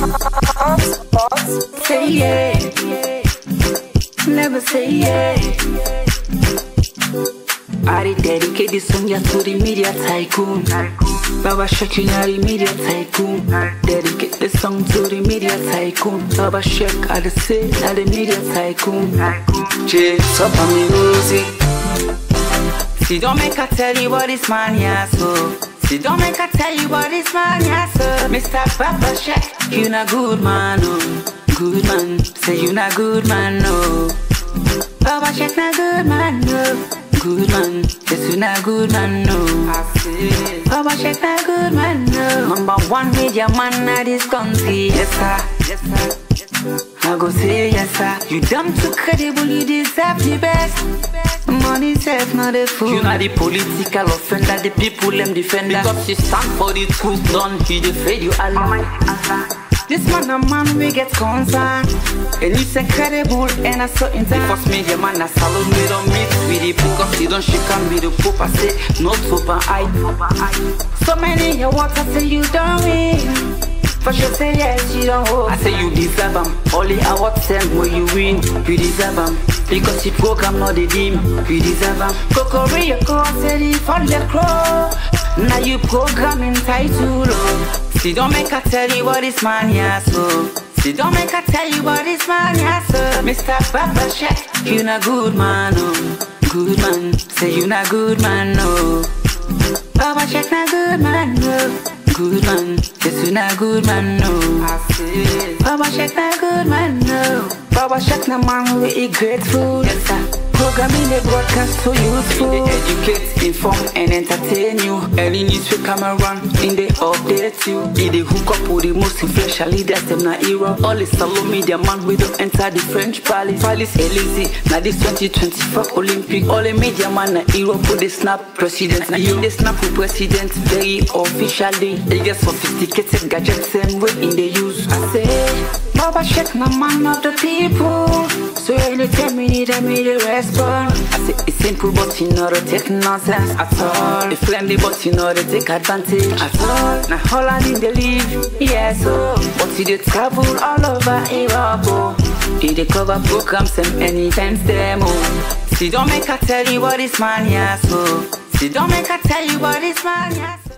Say yeah, never say yeah. I dedicate this song just to the media tycoon. Baba Shek, you know the media tycoon. Dedicate this song to the media tycoon. Baba Shek, I just say, now the media tycoon. Chase up on me music. See, don't make I tell you what this man here so. See, don't make I tell you what this man here so. Mr. Baba Shek, you not good man, oh. Good man, say you not good man, no. Baba Shek not good man, no. Good man, yes you not good man, no. I see. Baba Shek not good man, no. Number one media man in this country, yes sir, yes sir. I go say yes sir. You damn too credible, you deserve the best. Money safe, not the fool. You not the political offender, the people them defender. Because you stand for the truth, don't he defend you all. This man a man we get concerned. And it's incredible and I so intense. First media man I salute me don't meet with the because you don't shake on with the poop. I say no super eye. So many you want I say you don't win. For sure say yes you don't hope. I say you deserve them. Only I want them when you win. You deserve them. Because you program not the dim. You deserve them. Kokoria go say the fall the crow. Now you programming title. See don't make I tell you what this man here so. See don't make I tell you what this man here so. Mr. Baba Shek, you not good man, no. Good man, say you not good man, no. Baba Shek not good man, no. Good man, yes you not good man, no. I see. Baba Shek not good man, no. Baba Shek not man who eat great food. Yes sir. Programming the broadcast so useful. In the educate, inform and entertain you. Any news we come around, in the update you. In the hook up with the most influential leaders, them na hero. All the solo media man we don't enter the French palace. Palace Elysee, now this 2024 Olympic. All the media man na hero put the snap president. Now you the snap with president very officially. They get sophisticated gadgets same way in the use. I say, Baba Shek na man of the people. So anytime we need a respond. I say it's simple but you know to take nonsense at all. It's friendly but you know to take advantage at all. Now all I need to live, yes so. But you dey travel all over Europe, oh. You dey cover programs and anytime demo. See don't make I tell you what this man here so. See don't make I tell you what this man here so.